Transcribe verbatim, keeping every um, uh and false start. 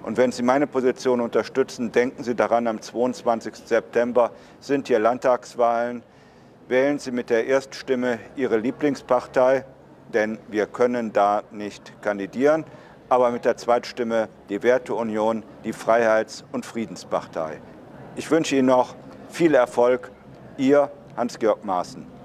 Und wenn Sie meine Position unterstützen, denken Sie daran, am zweiundzwanzigsten September sind hier Landtagswahlen. Wählen Sie mit der Erststimme Ihre Lieblingspartei, denn wir können da nicht kandidieren, aber mit der Zweitstimme die Werteunion, die Freiheits- und Friedenspartei. Ich wünsche Ihnen noch viel Erfolg. Ihr Hans-Georg Maaßen.